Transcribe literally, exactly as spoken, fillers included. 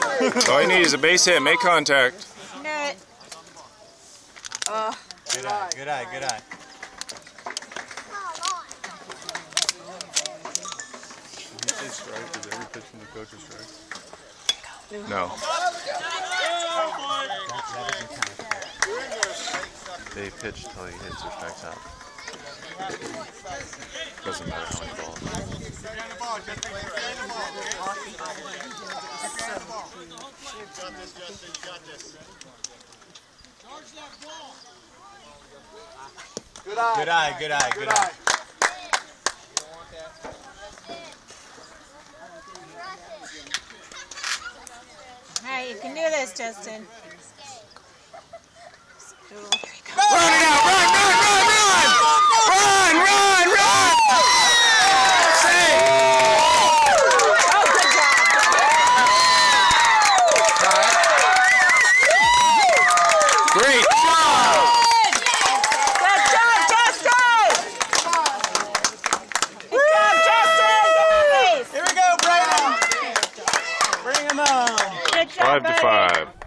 All you need is a base hit. Make contact. Net. Uh, good eye, good eye, good eye. Did he say strike? Did every pitch from the coach a strike? No. They pitch till he hits or strikes out. Doesn't matter how many balls. Good eye, good eye, good eye. Good eye. hey, you can do this, Justin. Run it out! Run! Run! Run! Run! Run! Run! Save! Oh, good job. Great job! Good job, Justin! Good job, Justin! Nice. Here we go, Brandon. Bring him on. Good job, Five to buddy. five.